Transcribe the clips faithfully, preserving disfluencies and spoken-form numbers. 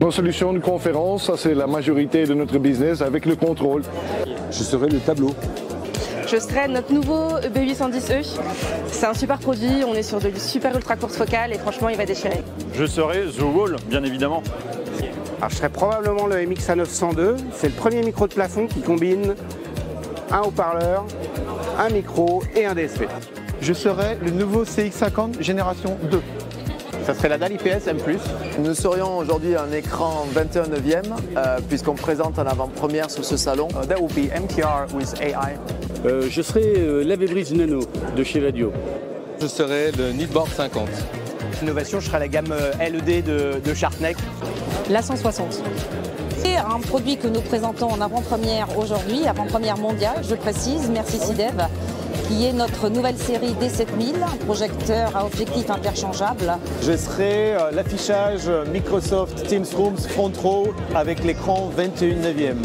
Nos solutions de conférence, ça c'est la majorité de notre business avec le contrôle. Je serai le tableau. Je serai notre nouveau E B huit cent dix E. C'est un super produit, on est sur de super ultra courte focale et franchement il va déchirer. Je serai The Wall, bien évidemment. Alors, je serai probablement le M X A neuf cent deux. C'est le premier micro de plafond qui combine un haut-parleur, un micro et un D S P. Je serai le nouveau C X cinquante génération deux. Ça serait la dalle I P S M plus. Nous serions aujourd'hui un écran vingt et un neuvième euh, puisqu'on présente en avant-première sur ce salon. Uh, that will be M T R with A I. Euh, je serai euh, lave-brise Nano de chez Vadio. Je serai le Neatboard cinquante. Innovation, je serai la gamme L E D de, de Sharpneck. La cent soixante. C'est un produit que nous présentons en avant-première aujourd'hui, avant-première mondiale, je précise, merci Cidev, qui est notre nouvelle série D sept mille, projecteur à objectif interchangeable. Je serai euh, l'affichage Microsoft Teams Rooms Front Row avec l'écran vingt et un neuvième.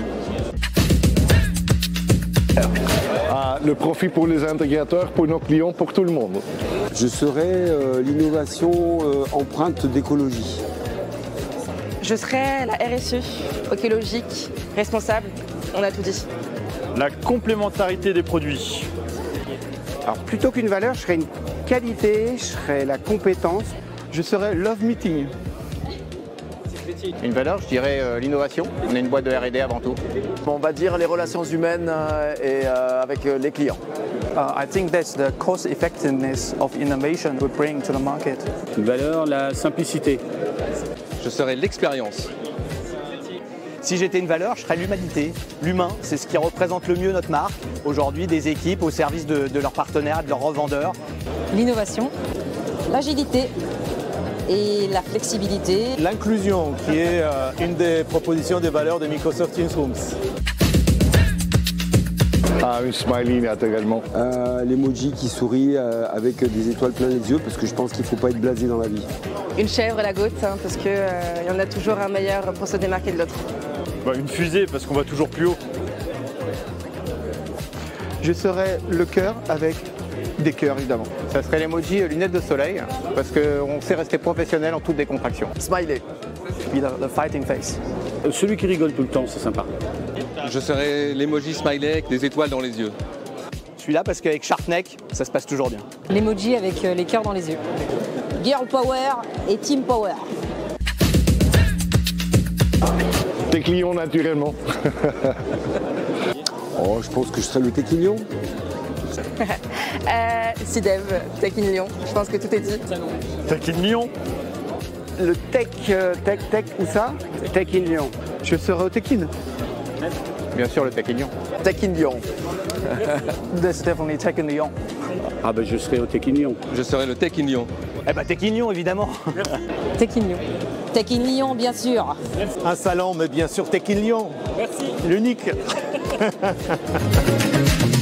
Ah, le profit pour les intégrateurs, pour nos clients, pour tout le monde. Je serai euh, l'innovation euh, empreinte d'écologie. Je serai la R S E, écologique, responsable, on a tout dit. La complémentarité des produits. Alors plutôt qu'une valeur, je serai une qualité, je serai la compétence. Je serai Love Meeting. Une valeur, je dirais euh, l'innovation. On est une boîte de R et D avant tout. On va dire les relations humaines euh, et euh, avec euh, les clients. Uh, I think that's the cost effectiveness of innovation we bring to the market. Une valeur, la simplicité. Je serai l'expérience. Si j'étais une valeur, je serais l'humanité. L'humain, c'est ce qui représente le mieux notre marque. Aujourd'hui, des équipes au service de, de leurs partenaires, de leurs revendeurs. L'innovation, l'agilité et la flexibilité. L'inclusion, qui est euh, une des propositions des valeurs de Microsoft Teams Rooms. Ah, une smiley naturellement. Euh, L'emoji qui sourit euh, avec des étoiles plein les yeux, parce que je pense qu'il ne faut pas être blasé dans la vie. Une chèvre et la goutte, hein, parce qu'il euh, y en a toujours un meilleur pour se démarquer de l'autre. Bah, une fusée, parce qu'on va toujours plus haut. Je serai le cœur avec des cœurs évidemment. Ça serait l'emoji euh, lunettes de soleil, parce qu'on sait rester professionnel en toute décontraction. Smiley. Be the, the fighting face. Euh, celui qui rigole tout le temps, c'est sympa. Je serai l'emoji smiley avec des étoiles dans les yeux. Je suis là parce qu'avec Sharpneck, ça se passe toujours bien. L'emoji avec les cœurs dans les yeux. Girl Power et Team Power. Tes clients naturellement. Oh, je pense que je serai le Tequilion. euh, Cidev, Tech in Lyon, je pense que tout est dit. Tech in Lyon. Le tech, euh, tech, tech, où ça? Tech in Lyon. Je serai au Tekin. Bien sûr, le Tech in Lyon. Tech in Lyon. That's definitely Tech in Lyon. Ah ben je serai au Tequignon. Je serai le Tech in Lyon. Eh ben Tech in Lyon, évidemment. Tech in Lyon. Tech in Lyon, bien sûr. Un salon, mais bien sûr Tekin Lyon. Merci. L'unique.